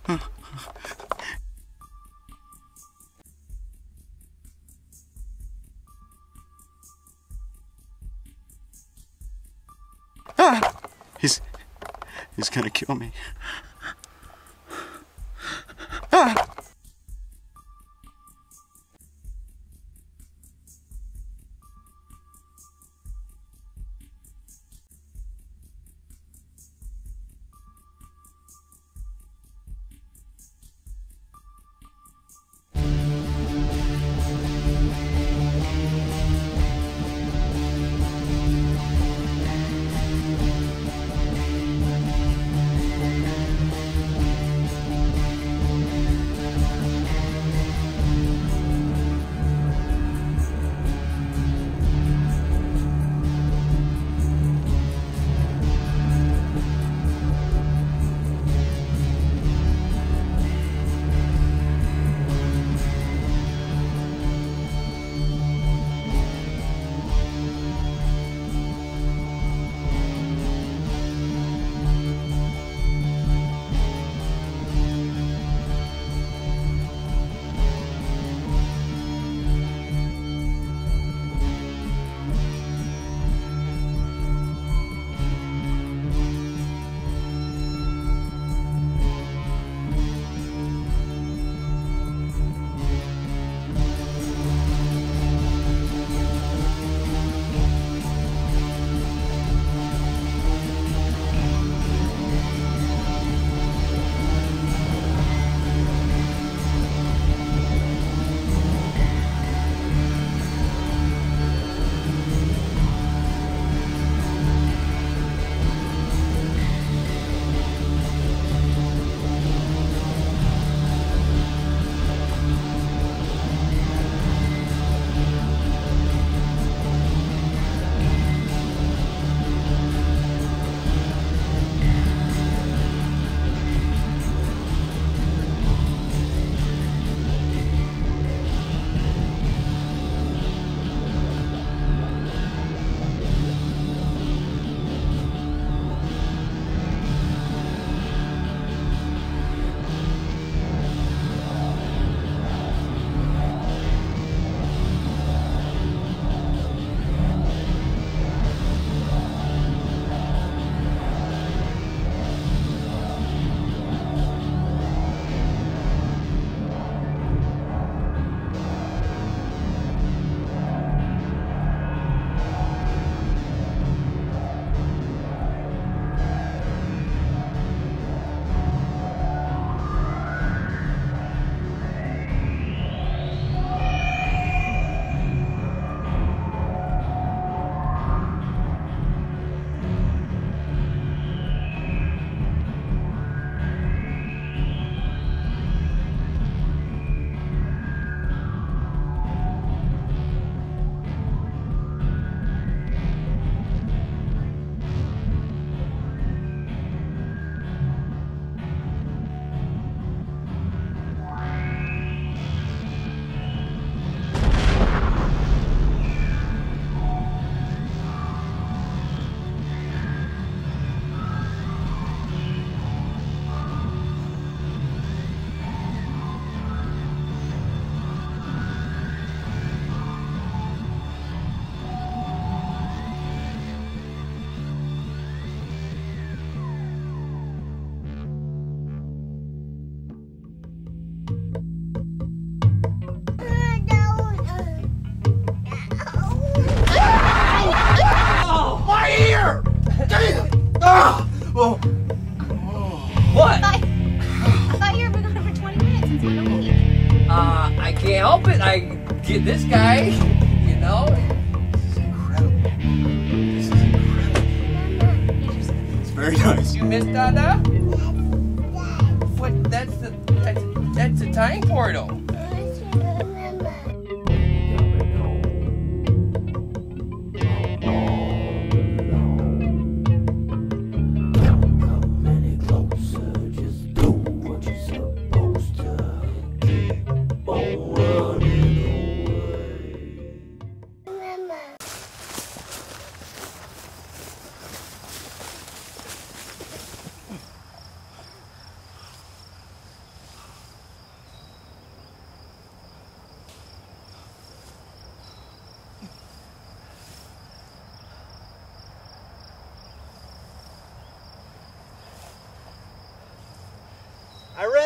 Ah! He's gonna kill me. Ah! What? I thought you were gone for 20 minutes since we're late. I can't help it. I get this guy, you know. This is incredible. This is incredible. It's very nice. You missed Dada? What? That's the time portal.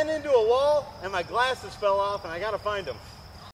ran into a wall and my glasses fell off and I gotta find them.